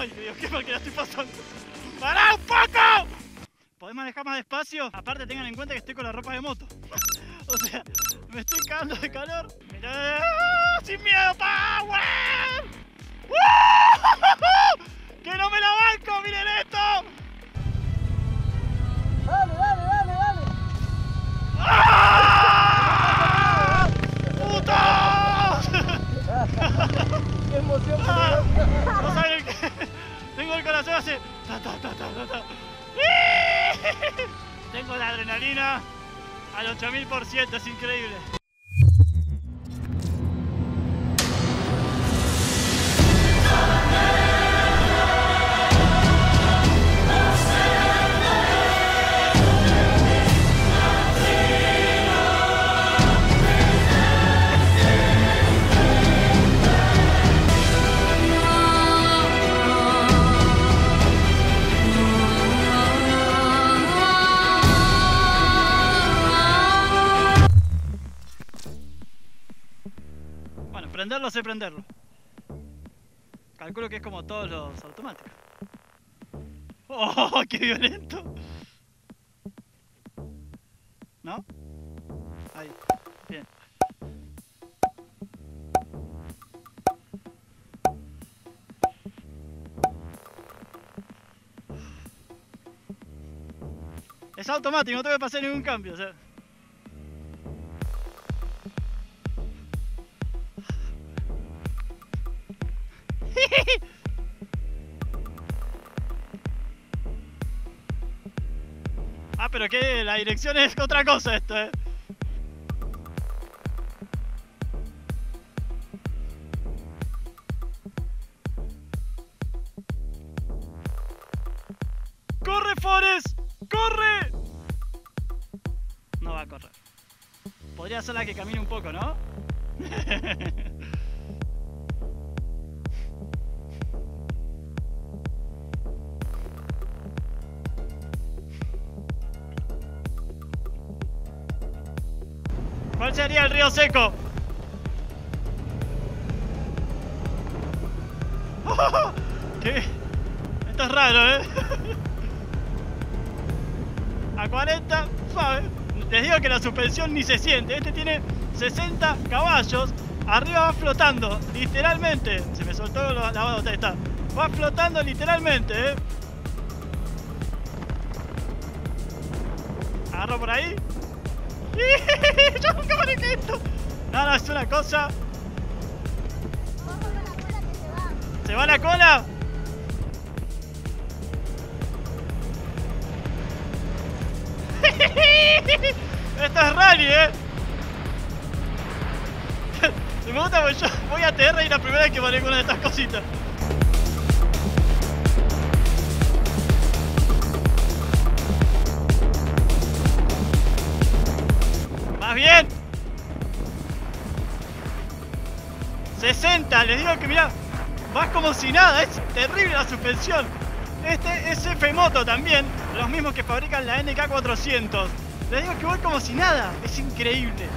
Ay, Dios, qué mal que la estoy pasando. ¡Pará un poco! ¿Podés manejar más despacio? Aparte tengan en cuenta que estoy con la ropa de moto. O sea, me estoy cagando de calor. Mirá, sin miedo, power. ¡Que no me la banco! ¡Miren esto! Dale, dale, dale, dale. ¡Ah! ¡Putos! ¡Qué emoción! No saben que tengo el corazón así. Tengo la adrenalina al 8000%, es increíble. Bueno, prenderlo sé prenderlo. Calculo que es como todos los automáticos. ¡Oh, qué violento! ¿No? Ahí, bien. Es automático, no tengo que pasar ningún cambio, o sea. Ah, pero que la dirección es otra cosa esto, ¡Corre, Forrest! ¡Corre! No va a correr. Podría ser la que camine un poco, ¿no? ¿Cuál sería el río seco? ¿Qué? Esto es raro, A 40, suave. Les digo que la suspensión ni se siente. Este tiene 60 caballos. Arriba va flotando, literalmente. Se me soltó la bota, ahí está. Va flotando literalmente, Agarro por ahí. Yo nunca manejé esto. No, es una cosa. ¿Se va la cola? Esto es rally, Me gusta porque yo voy a TR y la primera vez que manejo una de estas cositas. Más bien. 60, les digo que mirá, vas como si nada, es terrible la suspensión. Este es F-Moto también, los mismos que fabrican la NK400. Les digo que voy como si nada, es increíble.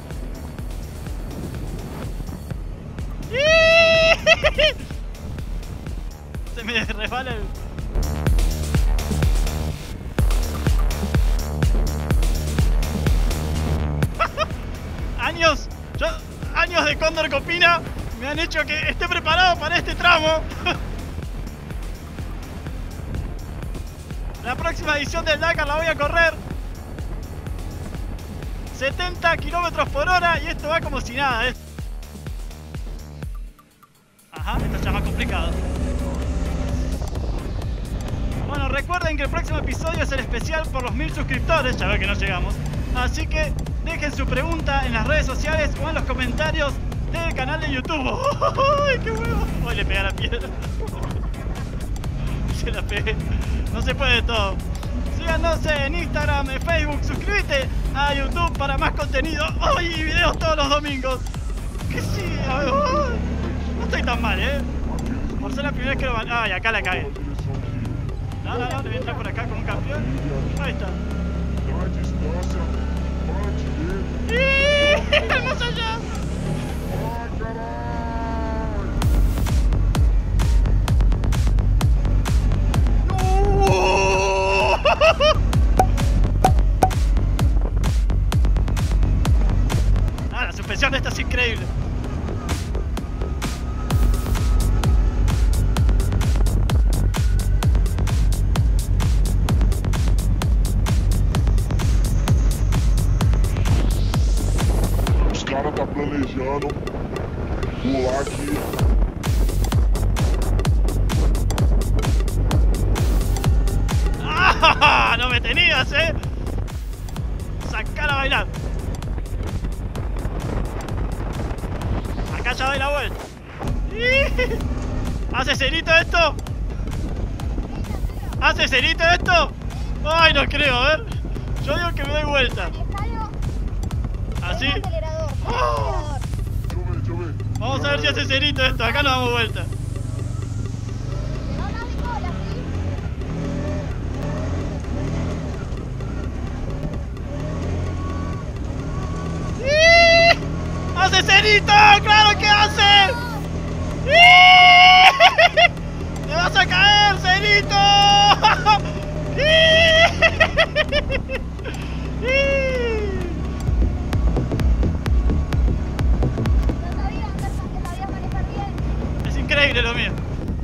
Se me resbala el... años de Cóndor Copina me han hecho que esté preparado para este tramo. La próxima edición del Dakar la voy a correr 70 km/h y esto va como si nada, Ajá, esto ya es más complicado. Bueno, recuerden que el próximo episodio es el especial por los 1000 suscriptores, ya veo que no llegamos. Así que dejen su pregunta en las redes sociales o en los comentarios del canal de YouTube. ¡Ay, qué huevo! Hoy le pegué a la piedra. Se la pegué. No se puede todo. Síganos en Instagram, en Facebook, suscríbete a YouTube para más contenido. ¡Ay! Y videos todos los domingos. Que sí, no estoy tan mal, Por ser la primera vez que lo van. ¡Ay! Acá la cagué. No, le voy a entrar por acá con un campeón. Ahí está. ¡Más allá! mano. Pular aqui. ¡Ah! ¡No me tenías, Sacar a bailar. Acá ya doy la vuelta. ¿Hace cerito esto? ¿Hace cerito esto? Ay, no creo, a ver. Yo digo que me doy vuelta. ¿Así? ¡Oh! Vamos a ver si hace cerito esto. Acá nos damos vuelta. ¡Hace cerito! ¡Claro que hace! ¡Te vas a caer, cerito! Es increíble lo mío.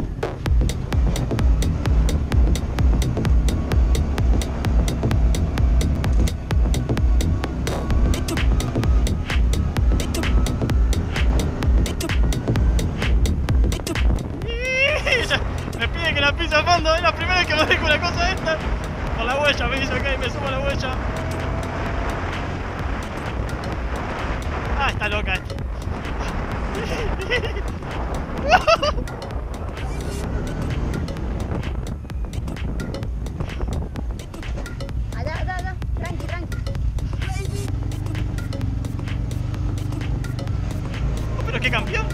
Me pide que la pise a fondo, es la primera vez que me dejo una cosa de esta. Por la huella, me dice ok, me subo a la huella. Ah, está loca esta. Allá, tranqui. Oh, pero qué campeón.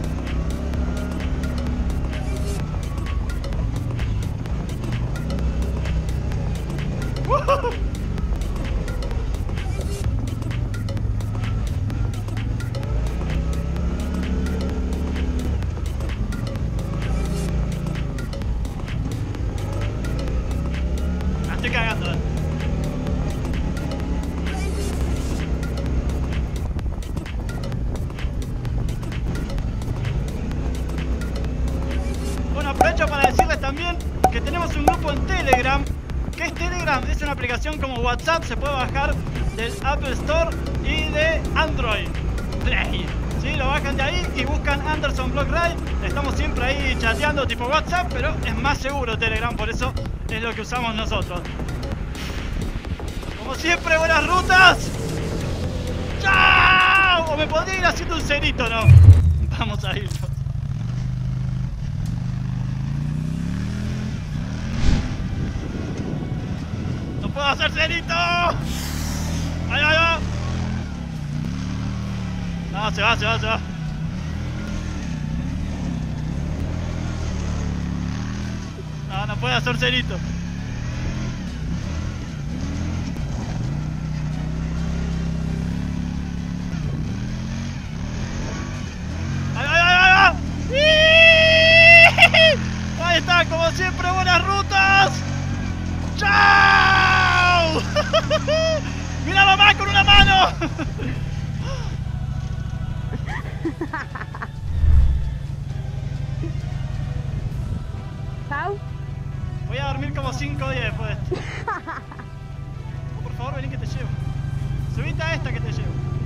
La estoy cagando. Bueno, aprovecho para decirles también que tenemos un grupo en Telegram. ¿Qué es Telegram? Es una aplicación como WhatsApp, se puede bajar del Apple Store y de Android Play. ¿Sí? Lo bajan de ahí y buscan Anderson Block Ride. Estamos siempre ahí chateando tipo WhatsApp, pero es más seguro Telegram, por eso es lo que usamos nosotros. Como siempre, buenas rutas. ¡Chao! O me podría ir haciendo un cerito, ¿no? Vamos a irnos. ¡Puedo hacer cerito! ¡Ahí va! No, se va. No puede hacer cerito. ¡Ahí va! Ahí está, como siempre, buenas rutas. ¡Chao! ¡Mira mamá con una mano! Chau. Voy a dormir como 5 días después de esto. No, por favor, vení que te llevo. Subite a esta que te llevo.